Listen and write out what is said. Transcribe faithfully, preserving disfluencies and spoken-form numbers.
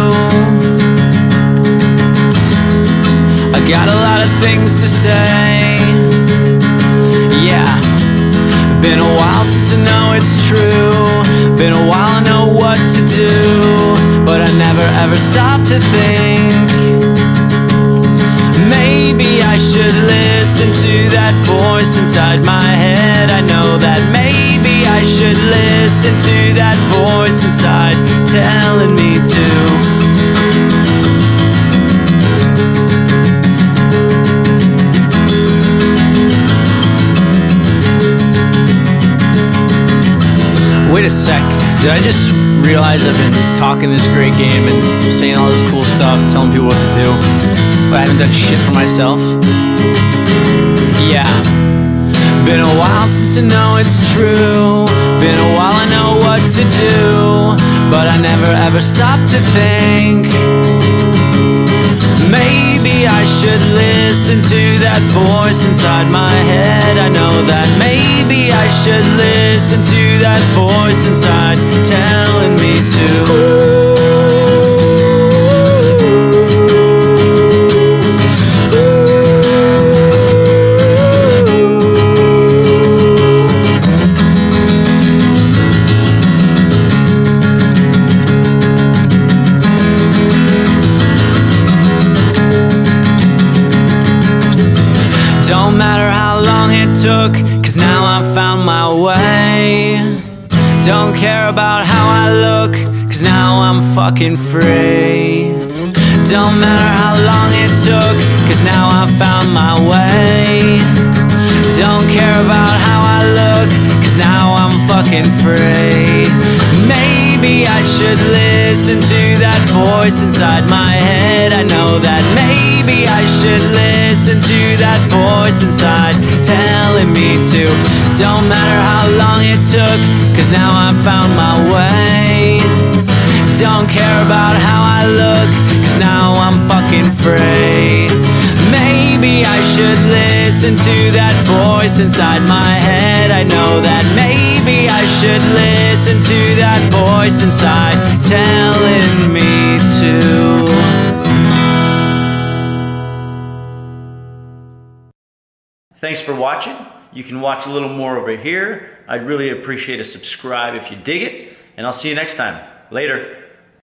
I got a lot of things to say. Yeah, been a while since I know it's true. Been a while I know what to do, but I never ever stop to think. Maybe I should listen to that voice inside my head. I know that maybe I should listen to that voice inside telling me to. Wait a sec, did I just realize I've been talking this great game and saying all this cool stuff, telling people what to do, but I haven't done shit for myself? Yeah, been a while since I know it's true. Been a while I know what to do, but I never ever stop to think. Maybe I should listen to that voice inside my head. I know that maybe I should listen to that voice inside telling me to. Don't matter how long it took, cause now I've found my way. Don't care about how I look, cause now I'm fucking free. Don't matter how long it took, cause now I've found my way. Don't care about how I look, cause now I'm fucking free. Maybe I should listen to that voice inside my head. I know that maybe I should listen to that voice inside telling me to. Don't matter how long it took, cause now I've found my way. Don't care about how I look, cause now I'm fucking free. Maybe I should listen to that voice inside my head. I know that maybe I should listen to that voice inside telling me to. Thanks for watching. You can watch a little more over here. I'd really appreciate a subscribe if you dig it, and I'll see you next time. Later.